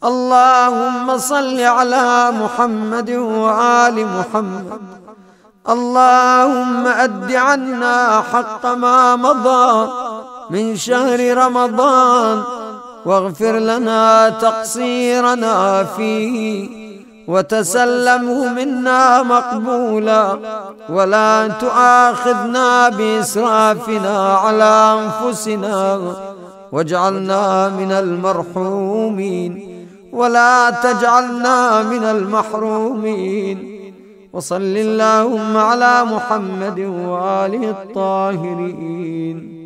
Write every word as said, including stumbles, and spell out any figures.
اللهم صل على محمد وآل محمد. اللهم أد عنا حق ما مضى من شهر رمضان، واغفر لنا تقصيرنا فيه، وتسلمه منا مقبولا، ولا تؤاخذنا بإسرافنا على أنفسنا، واجعلنا من المرحومين ولا تجعلنا من المحرومين. وصل اللهم على محمد وآله الطاهرين.